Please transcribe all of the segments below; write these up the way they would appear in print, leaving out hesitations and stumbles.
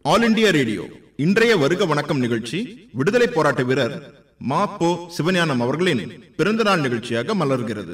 All India radio இன்றைய வருக வணக்கம் நிகழ்ச்சி விடுதலை போராட்ட வீரர் மா.பொ. சிவஞானம் அவர்களின் பிறந்தநாள் நிகழ்ச்சியாக மலர்கிறது.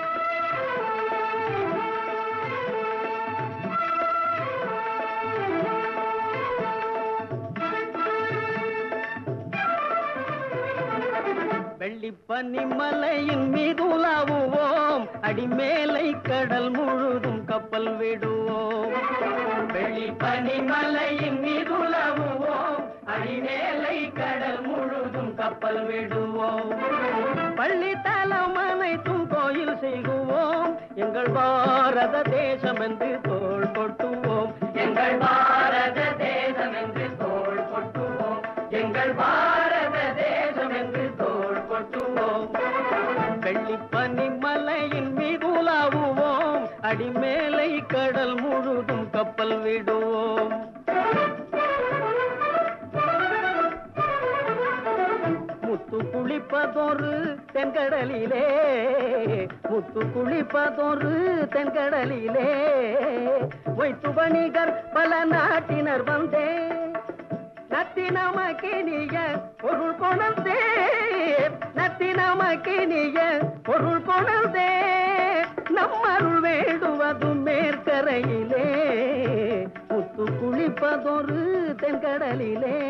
வெள்ளிப்பனிமலையின் மீது உலாவுவோம், அடிமேலை கடல் முழுதும் கப்பல் விடுவோம். வெள்ளிப்பனிமலையின் மீது உலாவுவோம், அடிமேலை கடல் முழுதும் கப்பல் விடுவோம். பள்ளி தலம் அனைத்தும் கோயில் செய்குவோம், எங்கள் பாரத தேசம் என்று தோள் கொட்டுவோம். எங்கள் பாரத தேசம் என்று தோள் கொட்டுவோம். எங்கள் பாரத தேசம் என்று தோள் கொட்டுவோம். வெள்ளிப்பனிமலையின் மீது உலாவுவோம், அடிமேலை கடல் முழுதும் கப்பல் விடுவோம். முத்து குளிப்பதொரு தென்கடலிலே, முத்து குளிப்பதொரு தென்கடலிலே, வைத்து வணிகர் பல நாட்டினர் வந்தே, நத்தினமக்கினிய பொருள் கொணர்ந்தே, நத்தினமக்கினிய பொருள் கொணர்ந்தே, நம்மருள் வேண்டுவது மேற்கரையிலே, முத்து குளிப்பதொரு தென்கடலிலே.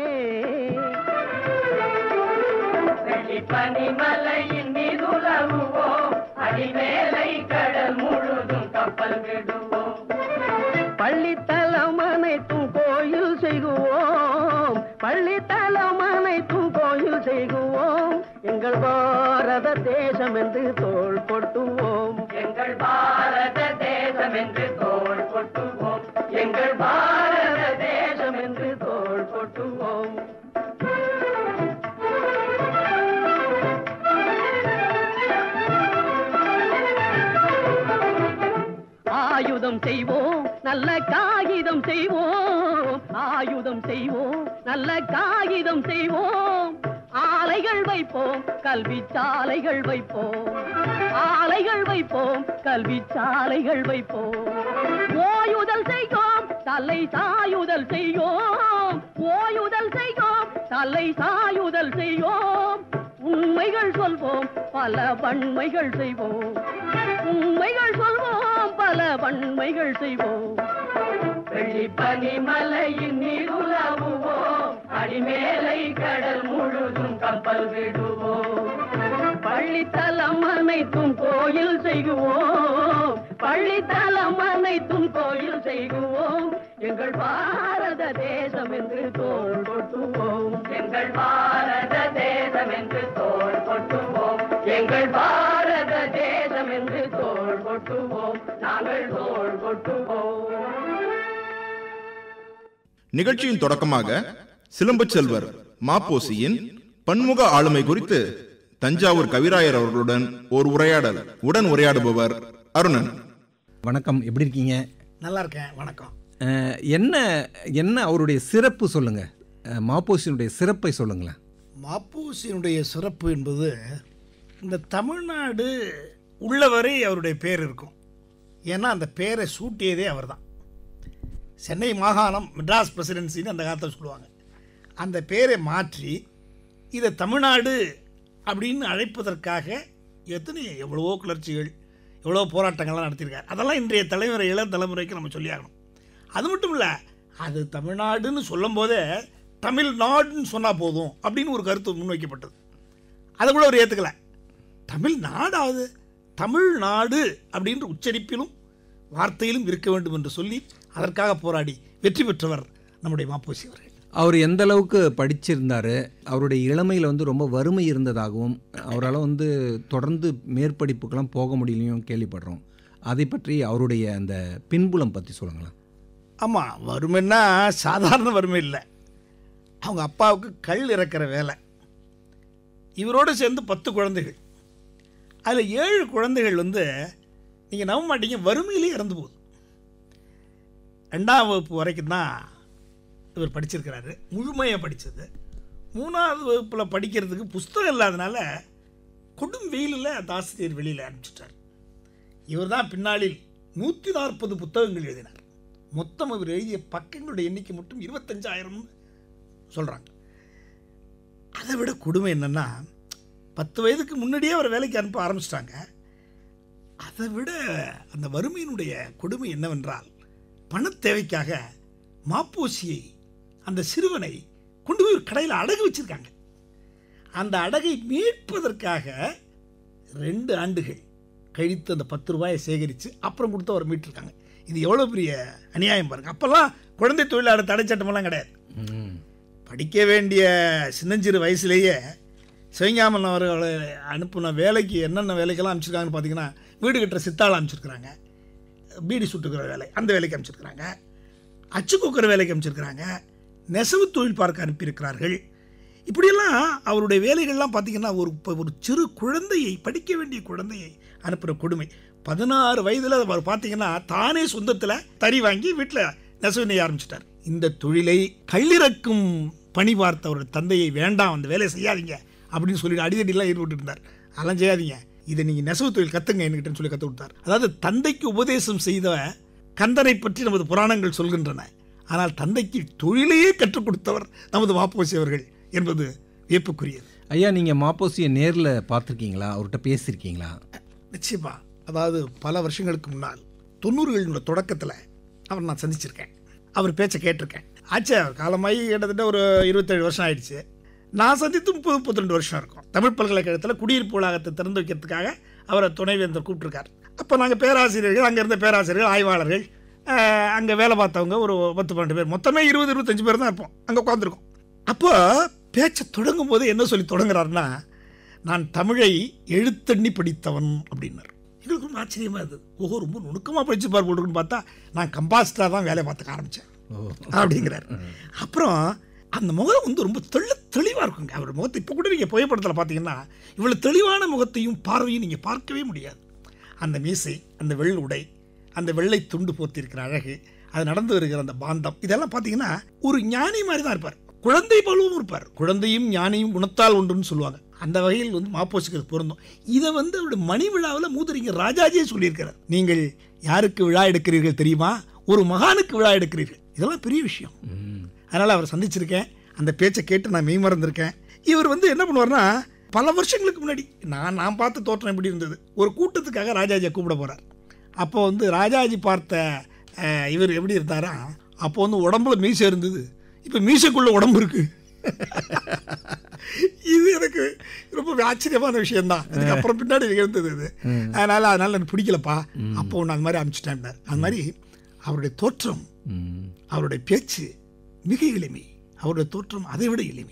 பனிமலையின் மீது உலாவுவோம், அடிமேலை கடல் முழுதும் கப்பல் விடுவோம். பள்ளித்தலம் அனைத்தும் கோயில் செய்குவோம், பள்ளித்தலம் அனைத்தும் கோயில் செய்குவோம். எங்கள் பாரத தேசம் என்று தோள் கொட்டுவோம். எங்கள் பாரத தேசம் என்று தோள் கொட்டுவோம். எங்கள் பாரத தேசம் என்று தோள் கொட்டுவோம். ஆயுதம் செய்வோம், நல்ல காகிதம் செய்வோம். ஆயுதம் செய்வோம், நல்ல காகிதம் செய்வோம். ஆலைகள் வைப்போம், கல்வி சாலைகள் வைப்போம். ஆலைகள் வைப்போம், கல்வி சாலைகள் வைப்போம். ஓயுதல் செய்வோம், தலை சாயுதல் செய்வோம். ஓயுதல் செய்வோம், தலை சாயுதல் செய்வோம். உண்மைகள் சொல்வோம், பல வன்மைகள் செய்வோம். உண்மைகள் சொல்வோம், பல வன்மைகள் செய்வோம். வெள்ளிப்பனிமலையின் மீது உலாவுவோம், அடிமேலை கடல் முழுதும் கப்பல் விடுவோம். பள்ளித்தலம் அனைத்தும் கோயில் செய்குவோம், பள்ளித்தலம் அனைத்தும் கோயில் செய்குவோம். எங்கள் பாரத தேசம் என்று தோள் கொட்டுவோம். எங்கள் பாரத தேசம் என்று தோள் கொட்டுவோம். எங்கள் பாரத தேசம் என்று தோள் கொட்டுவோம். நாங்கள் தோள் கொட்டுவோம். நிகழ்ச்சியின் தொடக்கமாக சிலம்பு செல்வர் மா.பொ.சியின் பன்முக ஆளுமை குறித்து தஞ்சாவூர் கவிராயர் அவர்களுடன் ஒரு உரையாடல். உடன் உரையாடுபவர் அருணன். வணக்கம், எப்படி இருக்கீங்க? நல்லா இருக்கேன், வணக்கம். என்ன என்ன அவருடைய சிறப்பு சொல்லுங்க, மா.பொ.சியினுடைய சிறப்பை சொல்லுங்களேன். மா.பொ.சியினுடைய சிறப்பு என்பது, இந்த தமிழ்நாடு உள்ளவரை அவருடைய பேர் இருக்கும். ஏன்னா அந்த பேரை சூட்டியதே அவர் தான். சென்னை மாகாணம், மெட்ராஸ் பிரசிடென்சின்னு அந்த காலத்தில் சொல்லுவாங்க. அந்த பேரை மாற்றி இதை தமிழ்நாடு அப்படின்னு அழைப்பதற்காக எவ்வளவோ கிளர்ச்சிகள், எவ்வளோ போராட்டங்கள்லாம் நடத்தியிருக்கார். அதெல்லாம் இன்றைய தலைமுறை, இளம் தலைமுறைக்கு நம்ம சொல்லி ஆகணும். அது மட்டும் இல்லை, அது தமிழ்நாடுன்னு சொல்லும் போதே தமிழ்நாடுன்னு சொன்னால் போதும் அப்படின்னு ஒரு கருத்து முன்வைக்கப்பட்டது. அதை கூட அவர் ஏற்றுக்கலை. தமிழ்நாடாவது தமிழ்நாடு அப்படின்ற உச்சரிப்பிலும் வார்த்தையிலும் இருக்க வேண்டும் என்று சொல்லி அதற்காக போராடி வெற்றி பெற்றவர் நம்முடைய மா.பொ.சி அவர்கள். அவர் எந்த அளவுக்கு படிச்சிருந்தார், அவருடைய இளமையில் ரொம்ப வறுமை இருந்ததாகவும், அவரால் தொடர்ந்து மேற்படிப்புக்கெல்லாம் போக முடியலையும் கேள்விப்படுறோம். அதை பற்றி அவருடைய அந்த பின்புலம் பற்றி சொல்லுங்களேன். ஆமாம், வறுமைன்னா சாதாரண வறுமை இல்லை. அவங்க அப்பாவுக்கு கல் இறக்கிற வேலை. இவரோடு சேர்ந்து 10 குழந்தைகள். அதில் 7 குழந்தைகள் நீங்கள் நம்ப மாட்டீங்க, வறுமையிலே இறந்து போகுது. 2ஆம் வகுப்பு வரைக்கும் தான் இவர் படிச்சிருக்கிறாரு, முழுமையாக படித்தது. 3ஆவது வகுப்பில் படிக்கிறதுக்கு புஸ்தகம் இல்லாதனால கொடும் வெயிலில் அந்த ஆசிரியர் வெளியில் அனுப்பிச்சிட்டார். இவர் தான் பின்னாளில் 140 புத்தகங்கள் எழுதினார். மொத்தம் அவர் எழுதிய பக்கங்களுடைய எண்ணிக்கை மட்டும் 25,000 சொல்கிறாங்க. அதை விட கொடுமை என்னென்னா 10 வயதுக்கு முன்னாடியே அவர் வேலைக்கு அனுப்ப ஆரம்பிச்சிட்டாங்க. அதை விட அந்த வறுமையினுடைய கொடுமை என்னவென்றால் பணத் தேவைக்காக மாப்போசியை, அந்த சிறுவனை கொண்டு போய் ஒரு கடையில் அடகு வச்சிருக்காங்க. அந்த அடகை மீட்பதற்காக 2 ஆண்டுகள் கழித்து அந்த 10 ரூபாயை சேகரித்து அப்புறம் கொடுத்து அவர் மீட்டிருக்காங்க. இது எவ்வளோ பெரிய அநியாயம் பாருங்கள். அப்போல்லாம் குழந்தை தொழிலாளர் தடை சட்டமெல்லாம் கிடையாது. படிக்க வேண்டிய சின்னஞ்சிறு வயசுலேயே சிவஞாமன் அவர்களை அனுப்புன வேலைக்கு என்னென்ன வேலைக்கெல்லாம் அமைச்சிருக்காங்கன்னு பார்த்தீங்கன்னா, வீடு கட்டுற சித்தாள் அமைச்சிருக்கிறாங்க, பீடி சுட்டுக்கிற வேலை அந்த வேலைக்கு அமைச்சிருக்கிறாங்க, அச்சு குக்கிற வேலைக்கு அமைச்சிருக்கிறாங்க, நெசவு தொழில் பார்க்க அனுப்பியிருக்கிறார்கள். இப்படியெல்லாம் அவருடைய வேலைகள்லாம் பார்த்தீங்கன்னா ஒரு சிறு குழந்தையை, படிக்க வேண்டிய குழந்தையை அனுப்புகிற கொடுமை. 16 வயதில் அவர் பார்த்தீங்கன்னா தானே சொந்தத்தில் தறி வாங்கி வீட்டில் நெசவு நெய்ய ஆரம்பிச்சிட்டார். இந்த தொழிலை கல்லிறக்கும் பணி பார்த்த அவருடைய தந்தையை வேண்டாம், அந்த வேலையை செய்யாதீங்க அப்படின்னு சொல்லிட்டு அடிதடிலாம் ஈடுபட்டு இருந்தார். அதெல்லாம் செய்யாதீங்க, இதை நீங்கள் நெசவு தொழில் கற்றுங்க என்கிட்டன்னு சொல்லி கற்றுக் கொடுத்தார். அதாவது தந்தைக்கு உபதேசம் செய்த கந்தனை பற்றி நமது புராணங்கள் சொல்கின்றன. ஆனால் தந்தைக்கு தொழிலையே கற்றுக் கொடுத்தவர் நமது மாப்போசி அவர்கள் என்பது வியப்புக்குரியது. ஐயா, நீங்கள் மாப்போசியை நேரில் பார்த்துருக்கீங்களா? அவர்கிட்ட பேசியிருக்கீங்களா? நிச்சயமா. அதாவது பல வருஷங்களுக்கு முன்னால் 90களின் தொடக்கத்தில் அவர் நான் சந்திச்சிருக்கேன். அவர் பேச்சை கேட்டிருக்கேன். ஆச்சு, அவர் காலமாகி கிட்டத்தட்ட ஒரு 27 வருஷம் ஆயிடுச்சு. நான் சந்தித்து 30-32 வருஷம் இருக்கும். தமிழ் பல்கலைக்கழகத்தில் குடியிருப்பு வளாகத்தை திறந்து வைக்கிறதுக்காக அவரை துணைவேந்தர் கூப்பிட்டுருக்கார். அப்போ நாங்கள் பேராசிரியர்கள், அங்கே இருந்த பேராசிரியர்கள், ஆய்வாளர்கள், அங்கே வேலை பார்த்தவங்க ஒரு 10-12 பேர், மொத்தமே 20-25 பேர் தான் இருப்போம். அங்கே உட்காந்துருக்கோம். அப்போ பேச்சை தொடங்கும் போது என்ன சொல்லி தொடங்குறாருன்னா, நான் தமிழை எழுத்தண்ணி படித்தவன் அப்படின்னார். எங்களுக்கு ரொம்ப ஆச்சரியமாக இருந்தது. ஓஹோ, ரொம்ப நுணுக்கமாக படிச்சுப்பார் போட்டுருக்குன்னு பார்த்தா நான் கம்பாஸ்டராக தான் வேலை பார்த்துக்க ஆரம்பித்தேன் அப்படிங்கிறார். அப்புறம் அந்த முகம் வந்து ரொம்ப தெளிவாக இருக்குங்க. அவர் முகத்தை இப்போ கூட நீங்கள் புகைப்படத்தில் பார்த்தீங்கன்னா இவ்வளோ தெளிவான முகத்தையும் பார்வையும் நீங்கள் பார்க்கவே முடியாது. அந்த மீசை, அந்த வெள்ளை உடை, அந்த வெள்ளை துண்டு போத்திருக்கிற அழகு, அது நடந்து வருகிற அந்த பாந்தம், இதெல்லாம் பார்த்தீங்கன்னா ஒரு ஞானி மாதிரி தான் இருப்பார். குழந்தை போலவும் இருப்பார். குழந்தையும் ஞானியும் குணத்தால் ஒன்றுன்னு சொல்லுவாங்க. அந்த வகையில் வந்து மாப்போசிக்கு பொருந்தும். இதை வந்து அவருடைய மணி விழாவில் மூதறிஞர் ராஜாஜியே சொல்லியிருக்கிறார். நீங்கள் யாருக்கு விழா எடுக்கிறீர்கள் தெரியுமா? ஒரு மகானுக்கு விழா எடுக்கிறீர்கள். இதெல்லாம் பெரிய விஷயம். அதனால் அவரை சந்திச்சிருக்கேன். அந்த பேச்சை கேட்டு நான் மெய்மறந்திருக்கேன். இவர் வந்து என்ன பண்ணுவார்னா, பல வருஷங்களுக்கு முன்னாடி நான் பார்த்த தோற்றம் எப்படி இருந்தது, ஒரு கூட்டத்துக்காக ராஜாஜியை கூப்பிட போகிறார். அப்போ வந்து ராஜாஜி பார்த்த இவர் எப்படி இருந்தாரா, அப்போ வந்து உடம்புல மீசை இருந்தது, இப்போ மீசைக்குள்ள உடம்பு இருக்கு. இது எனக்கு ரொம்ப ஆச்சரியமான விஷயம்தான். அதுக்கப்புறம் பின்னாடி நிகழ்ந்தது இது. அதனால் எனக்கு பிடிக்கலப்பா, அப்போ ஒன்று அந்த மாதிரி அனுப்பிச்சிட்டேன். அது மாதிரி அவருடைய தோற்றம், அவருடைய பேச்சு மிக எளிமை, அவருடைய தோற்றம் அதை விட எளிமை.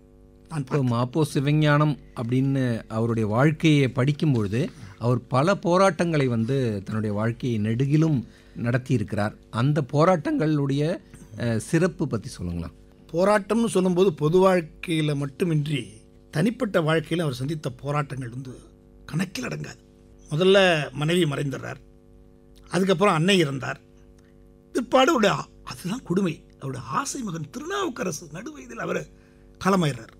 மாப்போ சிவஞானம் அப்படின்னு அவருடைய வாழ்க்கையை படிக்கும்பொழுது அவர் பல போராட்டங்களை வந்து தன்னுடைய வாழ்க்கையை நெடுகிலும் நடத்தி இருக்கிறார். அந்த போராட்டங்களுடைய சிறப்பு பற்றி சொல்லுங்களா? போராட்டம்னு சொல்லும்போது பொது வாழ்க்கையில் மட்டுமின்றி தனிப்பட்ட வாழ்க்கையில் அவர் சந்தித்த போராட்டங்கள் வந்து கணக்கில் அடங்காது. முதல்ல மனைவி மறைந்துடுறார், அதுக்கப்புறம் அன்னை இறந்தார், பிற்பாடு அவருடைய அதுதான் கொடுமை, அவருடைய ஆசை மகன் திருநாவுக்கரசு நடு வயதில் அவர் காலமாயிடுறார்.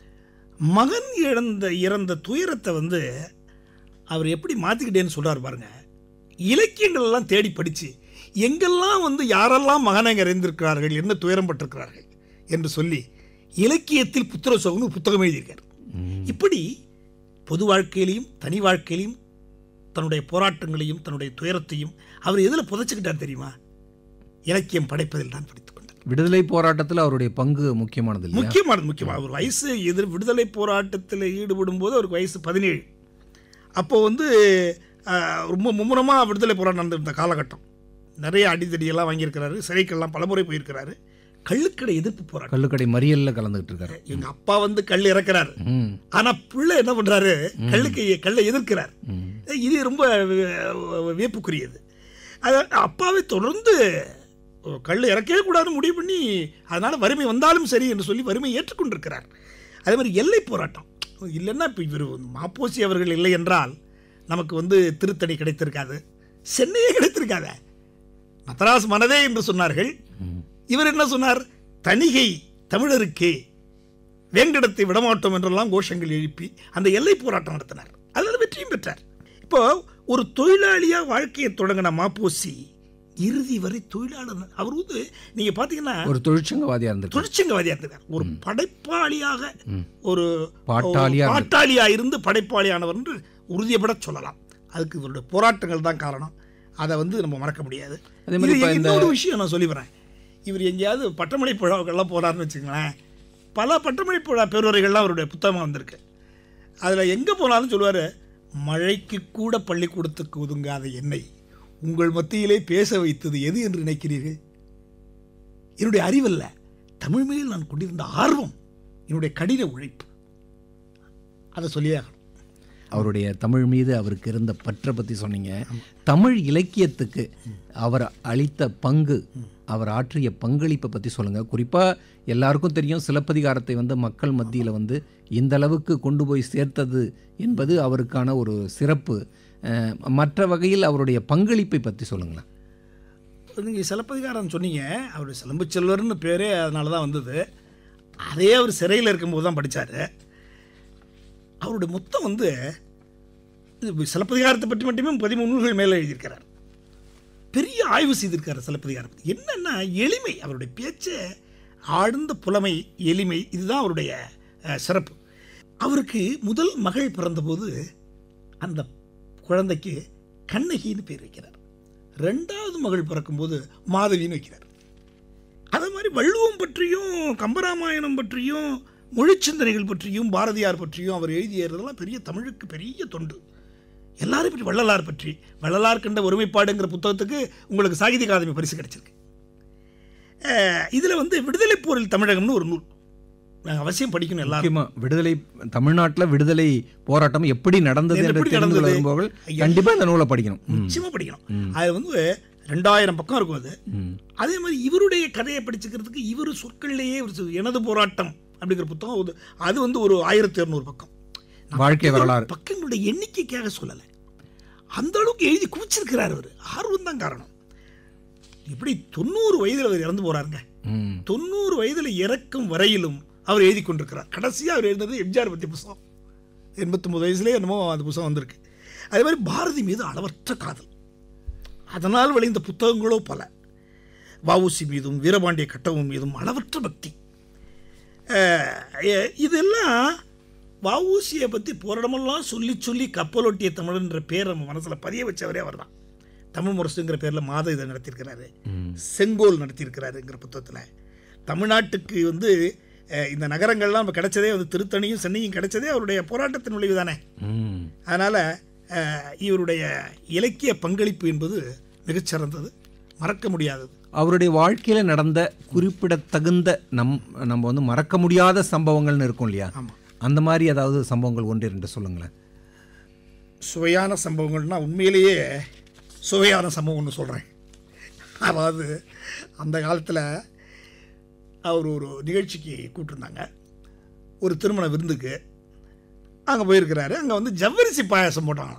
மகன் இறந்த துயரத்தை வந்து அவர் எப்படி மாற்றிக்கிட்டேன்னு சொல்கிறார் பாருங்க. இலக்கியங்கள் எல்லாம் தேடி படித்து எங்கெல்லாம் வந்து யாரெல்லாம் மகனை இறந்திருக்கிறார்கள், என்ன துயரம் பட்டிருக்கிறார்கள் என்று சொல்லி இலக்கியத்தில் புத்திர சோகம்னு புத்தகம் எழுதியிருக்கார். இப்படி பொது வாழ்க்கையிலையும் தனி வாழ்க்கையிலையும் தன்னுடைய போராட்டங்களையும் தன்னுடைய துயரத்தையும் அவர் எதில் புதைச்சிக்கிட்டார் தெரியுமா? இலக்கியம் படைப்பதில் தான் படித்துக் கொண்டார். விடுதலை போராட்டத்தில் அவருடைய பங்கு முக்கியமானது. அவர் வயசு விடுதலை போராட்டத்தில் ஈடுபடும் போது அவருக்கு வயசு 17. அப்போ வந்து ரொம்ப மும்முரமாக விடுதலை போராட்டம் நடந்திருந்த காலகட்டம். நிறைய அடித்தடியெல்லாம் வாங்கியிருக்கிறாரு, சிறைக்கெல்லாம் பலமுறை போயிருக்கிறாரு. கள்ளுக்கடை எதிர்ப்பு போராட்டம், கள்ளுக்கடை மறியல்ல கலந்துகிட்டு இருக்காரு. எங்க அப்பா வந்து கல் இறக்குறாரு, ஆனா பிள்ளை என்ன பண்றாரு, கல்லை எதிர்க்கிறார். இது ரொம்ப வியப்புக்குரியது. அப்பாவை தொடர்ந்து கல் இறக்கவே கூடாதுன்னு முடிவு பண்ணி, அதனால வறுமை வந்தாலும் சரி என்று சொல்லி வறுமை ஏற்றுக்கொண்டிருக்கிறார். அதே மாதிரி எல்லை போராட்டம் இல்லைன்னா இப்போ இவர் மாப்போசி அவர்கள் இல்லை என்றால் நமக்கு வந்து திருத்தணி கிடைத்திருக்காது, சென்னையே கிடைத்திருக்காத. மதராஸ் மனதே என்று சொன்னார்கள். இவர் என்ன சொன்னார்? தணிகை தமிழருக்கே, வேங்கடத்தை விடமாட்டோம் என்றெல்லாம் கோஷங்கள் எழுப்பி அந்த எல்லை போராட்டம் நடத்தினார். அதில் வெற்றியும் பெற்றார். இப்போ ஒரு தொழிலாளியாக வாழ்க்கையை தொடங்கின மாப்போசி இறுதி வரை தொழிலாளர். அவர் வந்து நீங்கள் பார்த்தீங்கன்னா ஒரு தொழிற்சங்கவாதியாக இருந்திருக்காரு. தொழிற்சங்கவாதியாக இருந்திருக்கார். ஒரு படைப்பாளியாக, ஒரு பாட்டாளியாக பாட்டாளியாக இருந்து படைப்பாளியானவர் என்று உறுதியப்பட சொல்லலாம். அதுக்கு இவருடைய போராட்டங்கள் தான் காரணம். அதை வந்து நம்ம மறக்க முடியாது. அதே மாதிரி இப்போ இன்னொரு விஷயம் நான் சொல்லிவிடுறேன். இவர் எங்கேயாவது பட்டமளை விழாவுக்கெல்லாம் போகிறாருன்னு வச்சுங்களேன், பல பட்டமளை விழா பேருரைகள்லாம் அவருடைய புத்தகமாக வந்திருக்கு. அதில் எங்கே போனாலும் சொல்லுவார், மழைக்கு கூட பள்ளிக்கூடத்துக்கு ஒதுங்காத என்னை உங்கள் மத்தியிலே பேச வைத்தது எது என்று நினைக்கிறீர்கள்? என்னுடைய அறிவல்ல, தமிழ் மேல் நான் கொண்டிருந்த ஆர்வம், என்னுடைய கடின உழைப்பு. அதை சொல்லியாகணும். அவருடைய தமிழ் மீது அவருக்கு இருந்த பற்றை பற்றி சொன்னீங்க. தமிழ் இலக்கியத்துக்கு அவர் அளித்த பங்கு, அவர் ஆற்றிய பங்களிப்பை பற்றி சொல்லுங்கள். குறிப்பாக எல்லாருக்கும் தெரியும், சிலப்பதிகாரத்தை வந்து மக்கள் மத்தியில் வந்து இந்த அளவுக்கு கொண்டு போய் சேர்த்தது என்பது அவருக்கான ஒரு சிறப்பு. மற்ற வகையில் அவருடைய பங்களிப்பை பற்றி சொல்லுங்களேன். நீங்கள் சிலப்பதிகாரம் சொன்னீங்க, அவருடைய சிலம்பு செல்வர்னு பேரே அதனால தான் வந்தது. அதே அவர் சிறையில் இருக்கும்போது தான் படித்தார். அவருடைய மொத்தம் வந்து சிலப்பதிகாரத்தை பற்றி மட்டுமே 13 நூல்கள் மேலே எழுதியிருக்கிறார். பெரிய ஆய்வு செய்திருக்கார் சிலப்பதிகாரம். என்னென்னா எளிமை, அவருடைய பேச்சு ஆழ்ந்த புலமை, எளிமை, இதுதான் அவருடைய சிறப்பு. அவருக்கு முதல் மகள் பிறந்தபோது அந்த குழந்தைக்கு கண்ணகின்னு பேர் வைக்கிறார். 2வது மகள் பிறக்கும்போது மாதவின்னு வைக்கிறார். அதே மாதிரி வள்ளுவம் பற்றியும், கம்பராமாயணம் பற்றியும், மொழிச்சிந்தனைகள் பற்றியும், பாரதியார் பற்றியும் அவர் எழுதியதெல்லாம் பெரிய தமிழுக்கு பெரிய தொண்டு. எல்லாரும் பற்றி, வள்ளலார் பற்றி, வள்ளலார் கண்ட ஒருமைப்பாடுங்கிற புத்தகத்துக்கு உங்களுக்கு சாகித்ய அகாதமி பரிசு கிடைச்சிருக்கு. இதில் வந்து விடுதலை போரில் தமிழகம்னு ஒரு நூல் நாங்கள் அவசியம் படிக்கணும். எல்லாரும் விடுதலை, தமிழ்நாட்டில் விடுதலை போராட்டம் எப்படி நடந்தது என்று தெரிந்து கொள்ள விரும்புபவர்கள் கண்டிப்பாக இந்த நூலை படிக்கணும், நிச்சயமாக படிக்கணும். அது வந்து 2000 பக்கம் இருக்கும். அது அதே மாதிரி இவருடைய கதையை படிச்சுக்கிறதுக்கு இவர் சொற்கள்லேயே எனது போராட்டம் அப்படிங்கிற புத்தகம், அது வந்து ஒரு 1200 பக்கம். வாழ்க்கை வரலாறு பக்கங்களுடைய எண்ணிக்கைக்காக சொல்லலை, அந்த அளவுக்கு எழுதி குவிச்சிருக்கிறார். அவர் ஆர்வம் தான் காரணம். இப்படி 90 வயதில் அவர் இறந்து போறாருங்க. 90 வயதில் இறக்கும் வரையிலும் அவர் எழுதி கொண்டிருக்கிறார். கடைசியாக அவர் எழுந்தது எம்ஜிஆர் பற்றி புத்தகம். 89 வயசுலேயே என்னமோ அந்த புத்தகம் வந்திருக்கு. அதே மாதிரி பாரதி மீது அளவற்ற காதல், அதனால் விளைந்த புத்தகங்களோ பல. வஉசி மீதும் வீரபாண்டிய கட்டபொம்மன் மீதும் அளவற்ற பக்தி. இதெல்லாம் வஉசியை பற்றி போராடமெல்லாம் சொல்லி சொல்லி கப்பலொட்டிய தமிழன்ற பேர் நம்ம மனசில் பதிய வச்சவரே அவர் தான். தமிழ் முரசுங்கிற பேரில் மாத இதை நடத்தியிருக்கிறாரு, செங்கோல் நடத்தியிருக்கிறாருங்கிற புத்தகத்தில். தமிழ்நாட்டுக்கு வந்து இந்த நகரங்கள்லாம் நம்ம கிடைச்சதே வந்து திருத்தணியும் சென்னையும் கிடைச்சதே அவருடைய போராட்டத்தின் விளைவு தானே. அதனால் இவருடைய இலக்கிய பங்களிப்பு என்பது மிகச்சிறந்தது, மறக்க முடியாதது. அவருடைய வாழ்க்கையில் நடந்த குறிப்பிடத்தகுந்த நம்ம வந்து மறக்க முடியாத சம்பவங்கள்னு இருக்கும் இல்லையா? அந்த மாதிரி ஏதாவது சம்பவங்கள் 1-2 சொல்லுங்களேன். சுவையான சம்பவங்கள்னால் உண்மையிலேயே சுவையான சம்பவம் ஒன்று சொல்கிறேன். அதாவது அந்த காலத்தில் அவர் ஒரு நிகழ்ச்சிக்கு கூப்பிட்டுருந்தாங்க, ஒரு திருமண விருந்துக்கு. அங்கே போயிருக்கிறாரு. அங்கே வந்து ஜவ்வரிசி பாயாசம் போட்டாங்க.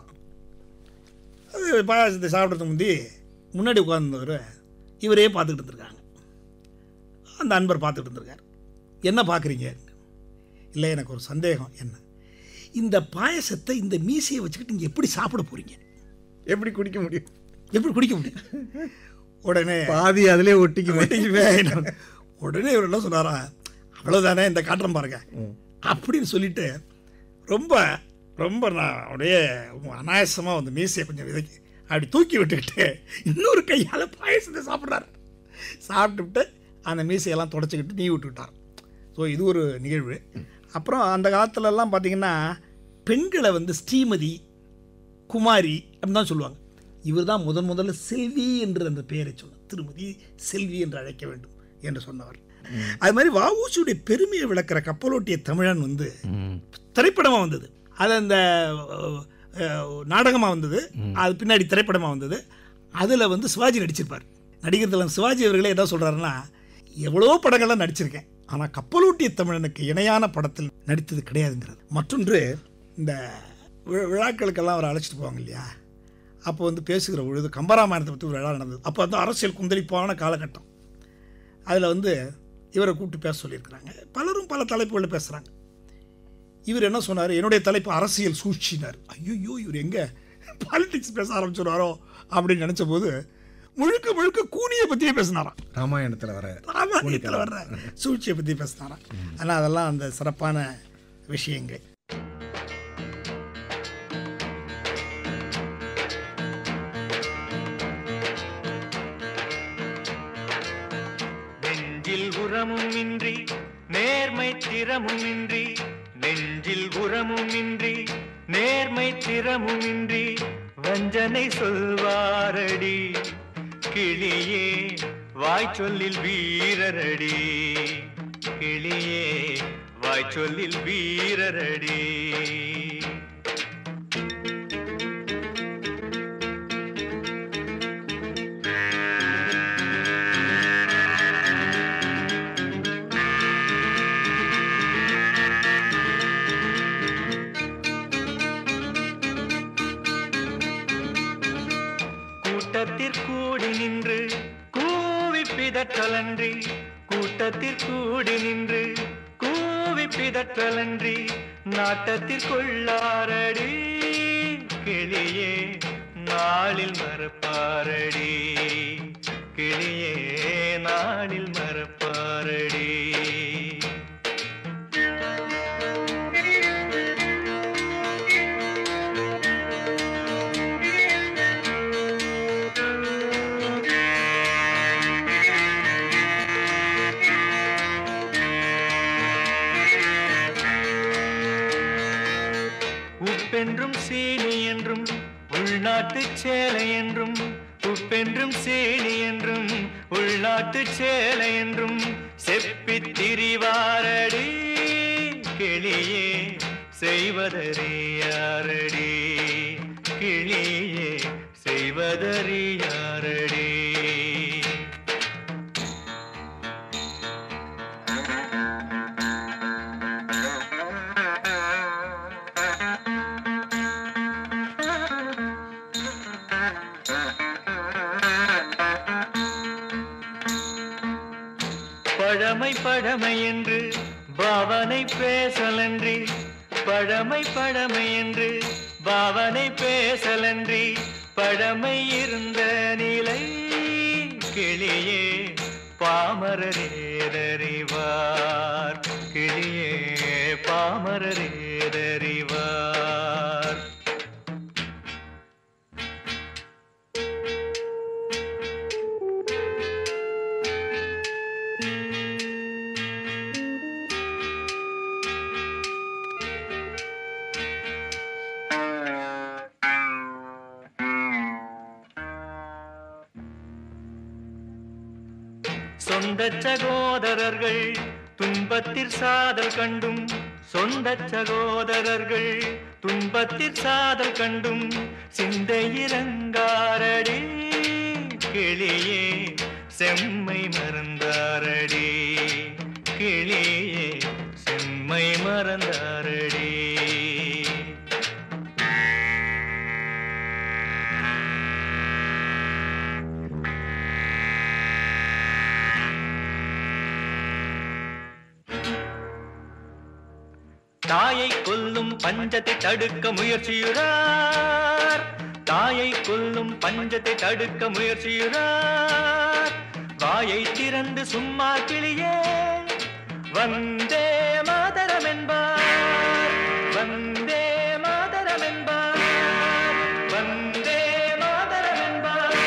அது பாயாசத்தை சாப்பிட்றதுக்கு முன்னாடி உட்கார்ந்தவர் இவரே பார்த்துக்கிட்டு இருந்திருக்காங்க. அந்த அன்பர் பார்த்துக்கிட்டு இருந்திருக்கார். என்ன பார்க்குறீங்க? இல்லை, எனக்கு ஒரு சந்தேகம். என்ன, இந்த பாயசத்தை இந்த மீசையை வச்சுக்கிட்டு நீங்கள் எப்படி சாப்பிட போகிறீங்க? எப்படி குடிக்க முடியும்? எப்படி குடிக்க முடியும்? உடனே பாதி அதிலே ஒட்டிக்குவேன். உடனே இவர் என்ன சொன்னாரா, அவ்வளோதானே, இந்த காட்டுறேன் பாருங்க அப்படின்னு சொல்லிட்டு ரொம்ப ரொம்ப நான் அப்படியே அநாயசமாக வந்து மீசையை கொஞ்சம் விதைக்கி அப்படி தூக்கி விட்டுக்கிட்டு இன்னொரு கையால் பாயசத்தை சாப்பிட்றாரு. சாப்பிட்டுவிட்டு அந்த மீசையெல்லாம் தொடச்சிக்கிட்டு நீ விட்டுவிட்டார். ஸோ இது ஒரு நிகழ்வு. அப்புறம் அந்த காலத்துலலாம் பார்த்திங்கன்னா பெண்களை வந்து ஸ்ரீமதி, குமாரி அப்படின்னு தான் சொல்லுவாங்க. இவர் தான் முதல்ல செல்வி என்று அந்த பெயரை சொன்னார். திருமதி செல்வி என்று அழைக்க வேண்டும் என்று சொன்னவர். அது மாதிரி வஉசியுடைய பெருமையை விளக்கிற கப்பலோட்டிய தமிழன் வந்து திரைப்படமாக வந்தது. அது அந்த நாடகமாக வந்தது, அது பின்னாடி திரைப்படமாக வந்தது. அதில் வந்து சிவாஜி நடிச்சிருப்பார். நடிகர் தலைவர் சிவாஜி அவர்களே என்ன சொல்கிறாருன்னா, எவ்வளோ படங்கள்லாம் நடிச்சிருக்கேன், ஆனால் கப்பலோட்டிய தமிழனுக்கு இணையான படத்தில் நடித்தது கிடையாதுங்கிறது. மற்றொன்று, இந்த விழாக்களுக்கெல்லாம் அவர் அழைச்சிட்டு போவாங்க இல்லையா, அப்போ வந்து பேசுகிற பொழுது கம்பராமாயணத்தை பற்றி ஒரு விழா நடந்தது. அப்போ வந்து அரசியல் கொந்தளிப்பான காலகட்டம். அதில் வந்து இவரை கூப்பிட்டு பேச சொல்லியிருக்கிறாங்க. பலரும் பல தலைப்புகளில் பேசுகிறாங்க. இவர் என்ன சொன்னார், என்னுடைய தலைப்பு அரசியல் சூழ்ச்சினார். ஐயோ, இவர் எங்கே பாலிடிக்ஸ் பேச ஆரம்பிச்சுடுவாரோ அப்படின்னு நினச்ச போது முழுக்க முழுக்க கூனியை பற்றியே பேசினாராம். ராமாயணத்தில் வர ராமாயணத்தில் வர்ற சூழ்ச்சியை பற்றி பேசினாராம். ஆனால் அதெல்லாம் அந்த சிறப்பான விஷயங்கள். நெஞ்சில் உரமும் இன்றி நேர்மை திறமும் இன்றி, நெஞ்சில் உரமும் இன்றி நேர்மை திறமும் இன்றி வஞ்சனை சொல்வாரடி கிளியே வாய்ச்சொல்லில் வீரரடி, கிளியே வாய்ச்சொல்லில் வீரரடி. கூட்டத்திற்கூடி நின்று கூவி பிதற்றலன்றி, கூட்டத்திற்கூடி நின்று கூவி பிதற்றலன்றி நாட்டத்திற்குள்ளாரடி கிளியே நாளில் மறப்பாரடி, கிளியே நாளில் மறப்பாரடி. உப்பென்றும் சீனி என்றும் உள்நாட்டு சேலை என்றும், உப்பென்றும் சீனி என்றும் உள்நாட்டு சேலை என்றும் செப்பித் திரிவாரடி கிளியே செய்வதறியாரடி, கிளியே செய்வதறியாரடி. பழமை பழமை என்று பாவனை பேசலன்றி, பழமை பழமை என்று பாவனை பேசலன்றி பழமை இருந்த நிலை கிளியே பாமரரேதறிவார், கிளியே பாமரரேதறிவார். சொந்த சகோதரர்கள் துன்பத்தில் சாதல் கண்டும், சொந்த சகோதரர்கள் துன்பத்தில் சாதல் கண்டும் சிந்தை இறங்காரடி கிளியே செம்மை மறந்தாரடி, கிளியே செம்மை மறந்தாரடி. தாயை கொல்லும் பஞ்சத்தை தடுக்க முயற்சியுறார், தாயை கொல்லும் பஞ்சத்தை தடுக்க முயற்சியுறார். வாயை திறந்து சும்மா கிளியே வந்தே மாதரம் என்பார், வந்தே மாதரம் என்பார், வந்தே மாதரம் என்பார்.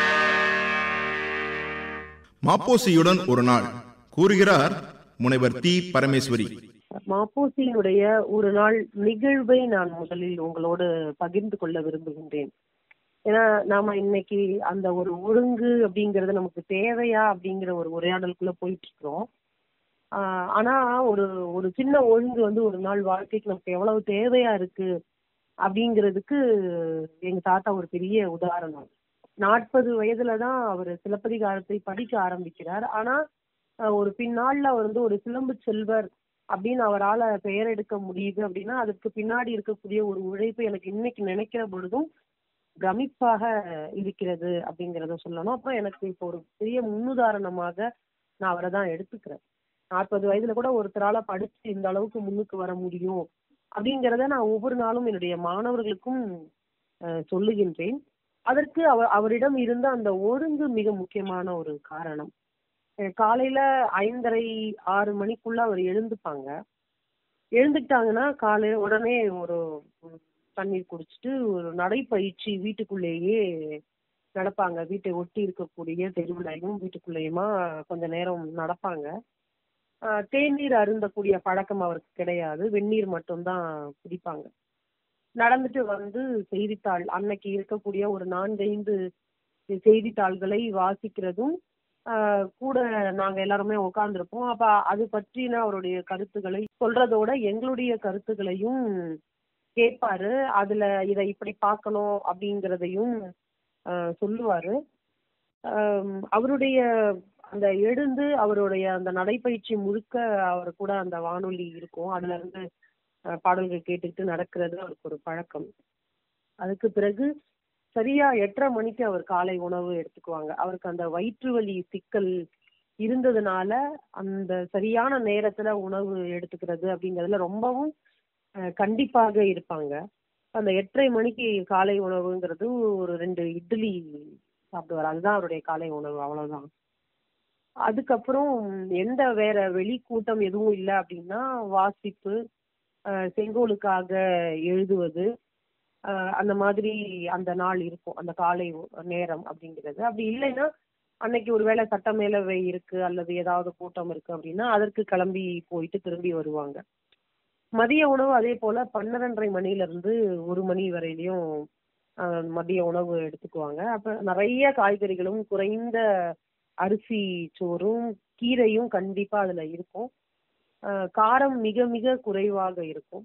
மாப்போசியுடன் ஒரு நாள் கூறுகிறார் முனைவர் தி. பரமேஸ்வரி. மாப்போசியினுடைய ஒரு நாள் நிகழ்வை நான் முதலில் உங்களோடு பகிர்ந்து கொள்ள விரும்புகின்றேன். ஏன்னா நாம இன்னைக்கு அந்த ஒரு ஒழுங்கு அப்படிங்கறது நமக்கு தேவையா அப்படிங்கிற ஒரு உரையாடலுக்குள்ள போயிட்டு இருக்கிறோம். ஆனா ஒரு ஒரு சின்ன ஒழுங்கு வந்து ஒரு நாள் வாழ்க்கைக்கு நமக்கு எவ்வளவு தேவையா இருக்கு அப்படிங்கிறதுக்கு எங்க தாத்தா ஒரு பெரிய உதாரணம். 40 வயதுலதான் அவர் சிலப்பதிகாரத்தை படிக்க ஆரம்பிக்கிறார். ஆனா ஒரு பின்னாள்ல அவர் வந்து ஒரு சிலம்பு செல்வர் அப்படின்னு அவரால் பெயர் எடுக்க முடியுது அப்படின்னா அதுக்கு பின்னாடி இருக்கக்கூடிய ஒரு உழைப்பு எனக்கு இன்னைக்கு நினைக்கிற பொழுதும் பிரமிப்பாக இருக்கிறது அப்படிங்கிறத சொல்லணும். அப்புறம் எனக்கு இப்போ ஒரு பெரிய முன்னுதாரணமாக நான் அவரை தான் எடுத்துக்கிறேன். 40 வயதுல கூட ஒருத்தரால படிச்சு இந்த அளவுக்கு முன்னுக்கு வர முடியும் அப்படிங்கிறத நான் ஒவ்வொரு நாளும் என்னுடைய மாணவர்களுக்கும் சொல்லுகின்றேன். அதற்கு அவரிடம் இருந்த அந்த ஒழுங்கு மிக முக்கியமான ஒரு காரணம். காலையில 5:30 6 மணிக்குள்ள அவர் எழுந்துப்பாங்க. எழுந்துட்டாங்கன்னா காலையில உடனே ஒரு தண்ணீர் குடிச்சிட்டு ஒரு நடைப்பயிற்சி வீட்டுக்குள்ளேயே நடப்பாங்க. வீட்டை ஒட்டி இருக்கக்கூடிய தெருவுலையும் வீட்டுக்குள்ளேயுமா கொஞ்ச நேரம் நடப்பாங்க. தேநீர் அருந்தக்கூடிய பழக்கம் அவருக்கு கிடையாது. வெந்நீர் மட்டும்தான் குடிப்பாங்க. நடந்துட்டு வந்து செய்தித்தாள் அன்னைக்கு இருக்கக்கூடிய ஒரு 4-5 செய்தித்தாள்களை வாசிக்கிறதும் கூட நாங்க எல்லாருமே உட்கார்ந்துருப்போம். அப்ப அது பற்றின அவருடைய கருத்துக்களை சொல்றதோட எங்களுடைய கருத்துக்களையும் கேட்பாரு. அதுல இதை இப்படி பார்க்கணும் அப்படிங்கிறதையும் சொல்லுவாரு. அவருடைய அந்த எழுந்து அவருடைய அந்த நடைப்பயிற்சி முழுக்க அவர் கூட அந்த வானொலி இருக்கும். அதுல இருந்து பாடல்கள் கேட்டுக்கிட்டு நடக்கிறது அவருக்கு ஒரு பழக்கம். அதுக்கு பிறகு சரியா 8:30 மணிக்கு அவர் காலை உணவு எடுத்துக்குவாங்க. அவருக்கு அந்த வயிற்று வலி சிக்கல் இருந்ததுனால அந்த சரியான நேரத்துல உணவு எடுத்துக்கிறது அப்படிங்கிறதுல ரொம்பவும் கண்டிப்பாக இருப்பாங்க. அந்த 8:30 மணிக்கு காலை உணவுங்கிறது ஒரு 2 இட்லி சாப்பிடுவார். அதுதான் அவருடைய காலை உணவு, அவ்வளவுதான். அதுக்கப்புறம் எந்த வேற வெளி கூட்டம் எதுவும் இல்லை அப்படின்னா வாசிப்பு, செங்கோலுக்காக எழுதுவது, அந்த மாதிரி அந்த நாள் இருக்கும், அந்த காலை நேரம் அப்படிங்கிறது. அப்படி இல்லைன்னா அன்னைக்கு ஒருவேளை சட்டமேலவை இருக்கு அல்லது ஏதாவது கூட்டம் இருக்கு அப்படின்னா அதற்கு கிளம்பி போயிட்டு திரும்பி வருவாங்க. மதிய உணவு அதே போல 12:30 மணில இருந்து 1 மணி வரையிலையும் மதிய உணவு எடுத்துக்குவாங்க. அப்ப நிறைய காய்கறிகளும் குறைந்த அரிசி சோறும் கீரையும் கண்டிப்பா அதுல இருக்கும். காரம் மிக மிக குறைவாக இருக்கும்.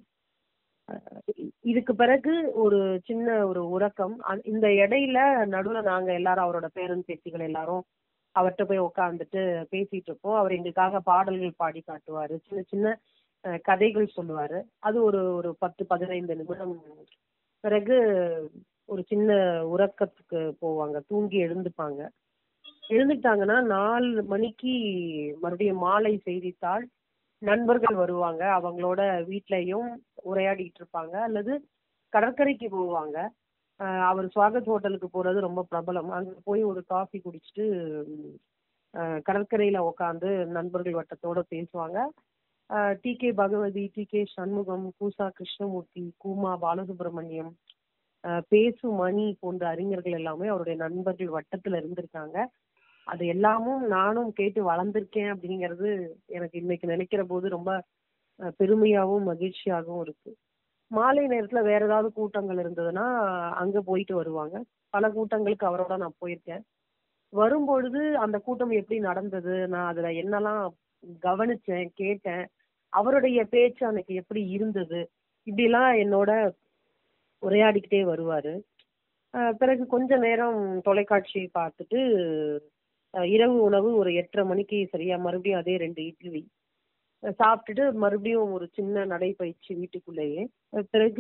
இதுக்கு பிறகு ஒரு சின்ன ஒரு உறக்கம். இந்த இடையில நடுவுல நாங்க எல்லாரும் அவரோட பேரன் பேத்திகள் எல்லாரும் அவர்கிட்ட போய் உட்காந்துட்டு பேசிட்டு இருப்போம். அவர் எங்களுக்காக பாடல்கள் பாடி காட்டுவாரு, சின்ன சின்ன கதைகள் சொல்லுவாரு. அது ஒரு ஒரு 10-15 நிமிடம். பிறகு ஒரு சின்ன உறக்கத்துக்கு போவாங்க, தூங்கி எழுந்துப்பாங்க. எழுந்துட்டாங்கன்னா 4 மணிக்கு மறுபடியும் மாலை செய்தித்தாள், நண்பர்கள் வருவாங்க, அவங்களோட வீட்லயும் உரையாடிட்டு இருப்பாங்க அல்லது கடற்கரைக்கு போவாங்க. அவர் ஸ்வாகத் ஹோட்டலுக்கு போறது ரொம்ப பிரபலம். அங்க போய் ஒரு காஃபி குடிச்சிட்டு கடற்கரையில உட்காந்து நண்பர்கள் வட்டத்தோட பேசுவாங்க. டி.கே. பகவதி, டி.கே. சண்முகம், கூசா கிருஷ்ணமூர்த்தி, கூமா பாலசுப்ரமணியம், பேசு மணி போன்ற அறிஞர்கள் எல்லாமே அவருடைய நண்பர்கள் வட்டத்துல இருந்திருக்காங்க. அது எல்லாமும் நானும் கேட்டு வளர்ந்திருக்கேன் அப்படிங்கிறது எனக்கு இன்னைக்கு நினைக்கிற போது ரொம்ப பெருமையாகவும் மகிழ்ச்சியாகவும் இருக்கு. மாலை நேரத்துல வேற ஏதாவது கூட்டங்கள் இருந்ததுன்னா அங்க போயிட்டு வருவாங்க. பல கூட்டங்களுக்கு அவரோட நான் போயிருக்கேன். வரும்பொழுது அந்த கூட்டம் எப்படி நடந்தது, நான் அதுல என்னெல்லாம் கவனிச்சேன், கேட்டேன், அவருடைய பேச்சு அன்னைக்கு எப்படி இருந்தது, இப்படிலாம் என்னோட உரையாடிக்கிட்டே வருவாரு. பிறகு கொஞ்ச நேரம் தொலைக்காட்சி பார்த்துட்டு இரவு உணவு ஒரு 8:30 மணிக்கு சரியா மறுபடியும் அதே 2 இட்லி சாப்பிட்டுட்டு மறுபடியும் ஒரு சின்ன நடைப்பயிற்சி வீட்டுக்குள்ளேயே. பிறகு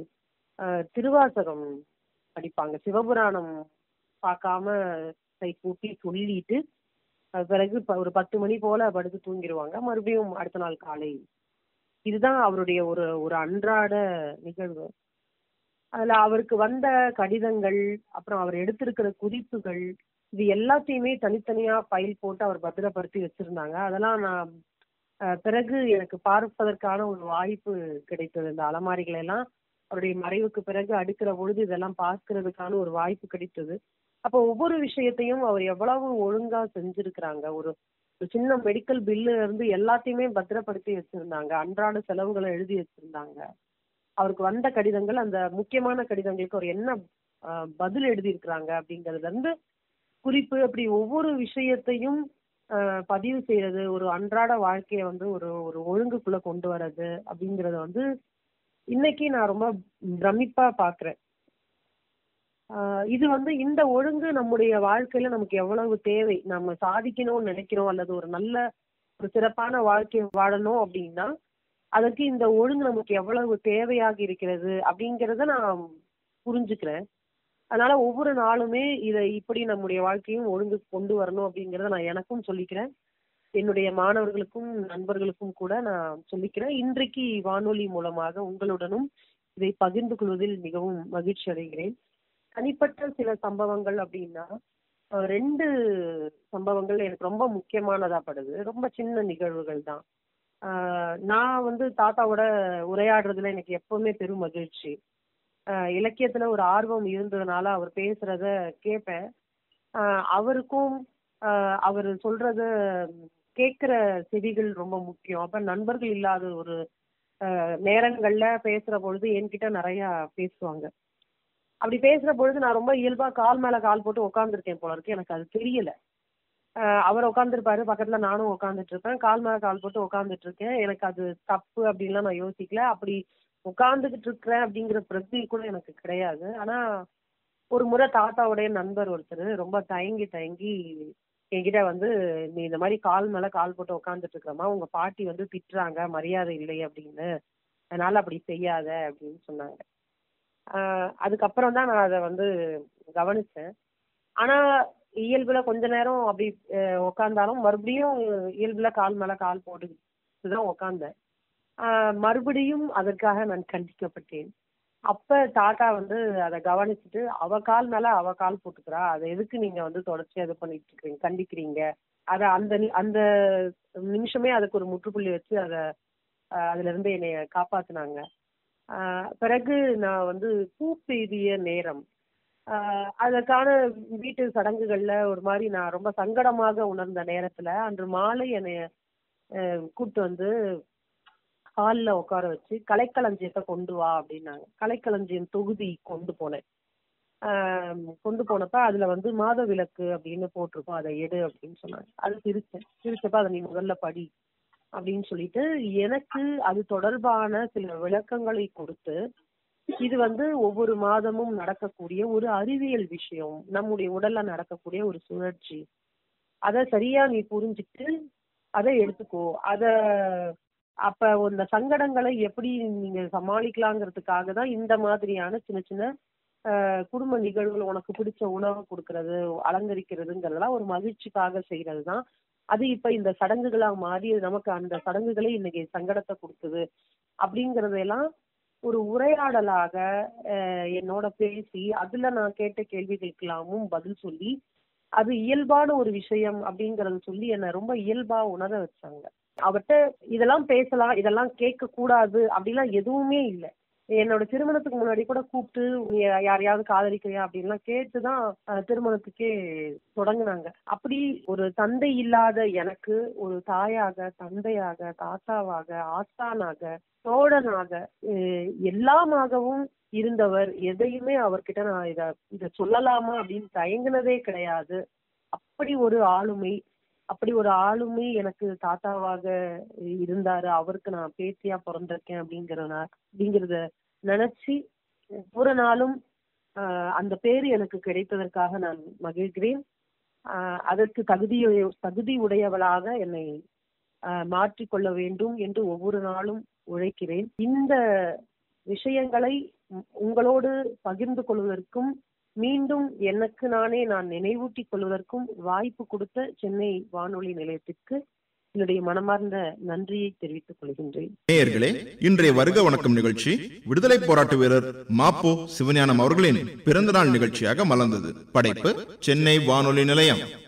திருவாசகம் படிப்பாங்க. சிவபுராணம் பார்க்காம கை கூட்டி சொல்லிட்டு பிறகு ஒரு 10 மணி போல படுத்து தூங்கிடுவாங்க. மறுபடியும் அடுத்த நாள் காலை. இதுதான் அவருடைய ஒரு ஒரு அன்றாட நிகழ்வு. அதுல அவருக்கு வந்த கடிதங்கள், அப்புறம் அவர் எடுத்திருக்கிற குறிப்புகள், இது எல்லாத்தையுமே தனித்தனியா ஃபைல் போட்டு அவர் பத்திரப்படுத்தி வச்சிருந்தாங்க. அதெல்லாம் நான் பிறகு எனக்கு பார்ப்பதற்கான ஒரு வாய்ப்பு கிடைத்தது. இந்த அலமாரிகளை எல்லாம் அவருடைய மறைவுக்கு பிறகு அடுக்கிற பொழுது இதெல்லாம் பார்க்கறதுக்கான ஒரு வாய்ப்பு கிடைத்தது. அப்போ ஒவ்வொரு விஷயத்தையும் அவர் எவ்வளவு ஒழுங்கா செஞ்சிருக்கிறாங்க. ஒரு சின்ன மெடிக்கல் பில்லுல இருந்து எல்லாத்தையுமே பத்திரப்படுத்தி வச்சிருந்தாங்க. அன்றாட செலவுகளை எழுதி வச்சிருந்தாங்க. அவருக்கு வந்த கடிதங்கள், அந்த முக்கியமான கடிதங்களுக்கு அவர் என்ன பதில் எழுதியிருக்கிறாங்க அப்படிங்கிறதுல இருந்து குறிப்பு, அப்படி ஒவ்வொரு விஷயத்தையும் பதிவு செய்யறது, ஒரு அன்றாட வாழ்க்கையை வந்து ஒரு ஒரு ஒழுங்குக்குள்ள கொண்டு வர்றது அப்படிங்கறத இன்னைக்கு நான் ரொம்ப பிரமிப்பா பாக்குறேன். இது இந்த ஒழுங்கு நம்முடைய வாழ்க்கையில நமக்கு எவ்வளவு தேவை, நம்ம சாதிக்கணும்னு நினைக்கிறோம் அல்லது ஒரு நல்ல ஒரு சிறப்பான வாழ்க்கையை வாழணும் அப்படின்னா அதற்கு இந்த ஒழுங்கு நமக்கு எவ்வளவு தேவையாக இருக்கிறது அப்படிங்கிறத நான் புரிஞ்சுக்கிறேன். அதனால ஒவ்வொரு நாளுமே இதை இப்படி நம்முடைய வாழ்க்கையும் ஒழுங்கு கொண்டு வரணும் அப்படிங்கிறத நான் எனக்கும் சொல்லிக்கிறேன். என்னுடைய மாணவர்களுக்கும் நண்பர்களுக்கும் கூட நான் சொல்லிக்கிறேன். இன்றைக்கு வானொலி மூலமாக உங்களுடனும் இதை பகிர்ந்து கொள்வதில் மிகவும் மகிழ்ச்சி அடைகிறேன். தனிப்பட்ட சில சம்பவங்கள் அப்படின்னா 2 சம்பவங்கள் எனக்கு ரொம்ப முக்கியமானதா படுது. ரொம்ப சின்ன நிகழ்வுகள் தான். நான் வந்து தாத்தாவோட உரையாடுறதுல எனக்கு எப்பவுமே பெரும் மகிழ்ச்சி. இலக்கியத்துல ஒரு ஆர்வம் இருந்ததுனால அவர் பேசுறத கேட்பேன். அவருக்கும் அவர் சொல்றத கேட்கிற செவிகள் ரொம்ப முக்கியம். அப்ப நண்பர்கள் இல்லாத ஒரு நேரங்கள்ல பேசுற பொழுது என்கிட்ட நிறைய பேசுவாங்க. அப்படி பேசுற பொழுது நான் ரொம்ப இயல்பா கால் மேல கால் போட்டு உட்காந்துருக்கேன் போல இருக்கு. எனக்கு அது தெரியல. அவர் உட்காந்துருப்பாரு, பக்கத்துல நானும் உட்காந்துட்டு இருப்பேன். கால் மேல கால் போட்டு உட்காந்துட்டு இருக்கேன். எனக்கு அது தப்பு அப்படின்லாம் நான் யோசிக்கல. அப்படி உட்காந்துக்கிட்டு இருக்கிறேன் அப்படிங்கிற பிரச்சனை கூட எனக்கு கிடையாது. ஆனா ஒரு முறை தாத்தாவுடைய நண்பர் ஒருத்தர் ரொம்ப தயங்கி என்கிட்ட வந்து, நீ இந்த மாதிரி கால் மேல கால் போட்டு உட்காந்துட்டு இருக்கிறமா, உங்க பாட்டி வந்து திட்டுறாங்க, மரியாதை இல்லை அப்படின்னு, அதனால அப்படி செய்யாத அப்படின்னு சொன்னாங்க. அதுக்கப்புறம் தான் நான் அதை வந்து கவனிச்சேன். ஆனா இயல்புல கொஞ்ச நேரம் அப்படி உக்காந்தாலும் மறுபடியும் இயல்புல கால் மேல கால் போட்டுதான் உக்காந்தேன். மறுபடியும் அதற்காக நான் கண்டிக்கப்பட்டேன். அப்ப தாத்தா வந்து அதை கவனிச்சுட்டு, அவ கால் மேல அவ கால் போட்டுக்கிறா, அதை எதுக்கு நீங்க வந்து தொடர்ச்சியா இது பண்ணிட்டு இருக்கீங்க, கண்டிக்கிறீங்க. அத அந்த நிமிஷமே அதுக்கு ஒரு முற்றுப்புள்ளி வச்சு அதுல இருந்து என்னைய காப்பாத்துனாங்க. பிறகு நான் வந்து பூ பெய்திய நேரம், அதற்கான வீட்டு சடங்குகள்ல ஒரு மாதிரி நான் ரொம்ப சங்கடமாக உணர்ந்த நேரத்துல அன்று மாலை என்னைய கூப்பிட்டு வந்து ஹால்ல உட்கார வச்சு கலைக்களஞ்சியத்தை கொண்டு வா அப்படின்னாங்க. கலைக்களஞ்சியம் தொகுதி கொண்டு போனேன். கொண்டு போனப்ப அதுல வந்து மாத விளக்கு அப்படின்னு போட்டிருக்கோம், அதை எடு அப்படின்னு சொன்னாங்க. அது சிரிச்சப்ப அதை நீ முதல்ல படி அப்படின்னு சொல்லிட்டு எனக்கு அது தொடர்பான சில விளக்கங்களை கொடுத்து, இது வந்து ஒவ்வொரு மாதமும் நடக்கக்கூடிய ஒரு அறிவியல் விஷயம், நம்முடைய உடல்ல நடக்கக்கூடிய ஒரு சுழற்சி, அதை சரியா நீ புரிஞ்சுட்டு அதை எடுத்துக்கோ. அப்ப இந்த சங்கடங்களை எப்படி நீங்க சமாளிக்கலாங்கிறதுக்காக தான் இந்த மாதிரியான சின்ன சின்ன குடும்ப நிகழ்வுகள், உனக்கு பிடிச்ச உணவு கொடுக்கறது, அலங்கரிக்கிறதுங்கிறதெல்லாம் ஒரு மகிழ்ச்சிக்காக செய்யறது தான். அது இப்ப இந்த சடங்குகளா மாறி நமக்கு அந்த சடங்குகளே இன்னைக்கு சங்கடத்தை கொடுக்குது அப்படிங்கறதெல்லாம் ஒரு உரையாடலாக என்னோட பேசி, அதுல நான் கேட்ட கேள்விகளுக்கெல்லாமும் பதில் சொல்லி, அது இயல்பான ஒரு விஷயம் அப்படிங்கறத சொல்லி என்னை ரொம்ப இயல்பா உணர வச்சாங்க. அவர்கிட்ட இதெல்லாம் பேசலாம், இதெல்லாம் கேட்க கூடாது அப்படிலாம் எதுவுமே இல்லை. என்னோட திருமணத்துக்கு முன்னாடி கூட கூப்பிட்டு யாரையாவது காதலிக்கிறியா அப்படின்லாம் கேட்டுதான் திருமணத்துக்கே தொடங்கினாங்க. அப்படி ஒரு தந்தை இல்லாத எனக்கு ஒரு தாயாக, தந்தையாக, தாத்தாவாக, ஆசானாக, தோழனாக, எல்லாமாகவும் இருந்தவர். எதையுமே அவர்கிட்ட நான் இத சொல்லலாமா அப்படின்னு தயங்கினதே கிடையாது. அப்படி ஒரு ஆளுமை எனக்கு தாத்தாவாக இருந்தாரு. அவருக்கு நான் பேத்தியா பிறந்திருக்கேன் அப்படிங்கறத நினைச்சு ஒவ்வொரு நாளும் அந்த பேரு எனக்கு கிடைத்ததற்காக நான் மகிழ்கிறேன். அதற்கு தகுதி உடையவளாக என்னை மாற்றிக்கொள்ள வேண்டும் என்று ஒவ்வொரு நாளும் உழைக்கிறேன். இந்த விஷயங்களை உங்களோடு பகிர்ந்து கொள்வதற்கும் மீண்டும் எனக்கு நான் நினைவூட்டிக் கொள்வதற்கும் வாய்ப்பு கொடுத்த சென்னை வானொலி நிலையத்திற்கு என்னுடைய மனமார்ந்த நன்றியை தெரிவித்துக் கொள்கின்றேன். நேயர்களே, இன்றைய வருக வணக்கம் நிகழ்ச்சி விடுதலை போராட்ட வீரர் மாப்போ சிவஞானம் அவர்களின் பிறந்தநாள் நிகழ்ச்சியாக மலர்ந்தது. படைப்பு சென்னை வானொலி நிலையம்.